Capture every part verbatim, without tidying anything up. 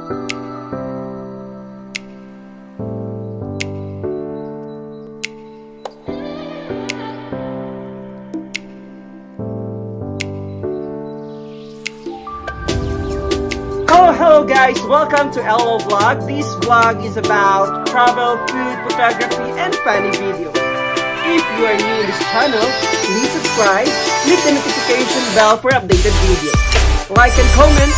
Hello, hello guys! Welcome to L O Vlog. This vlog is about travel, food, photography, and funny videos. If you are new in this channel, please subscribe, click the notification bell for updated videos. Like and comment.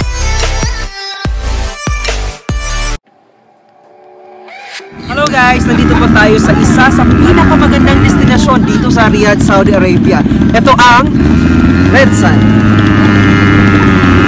Hello guys! Nandito po tayo sa isa sa pinakamagandang destinasyon dito sa Riyadh, Saudi Arabia. Ito ang Redsand.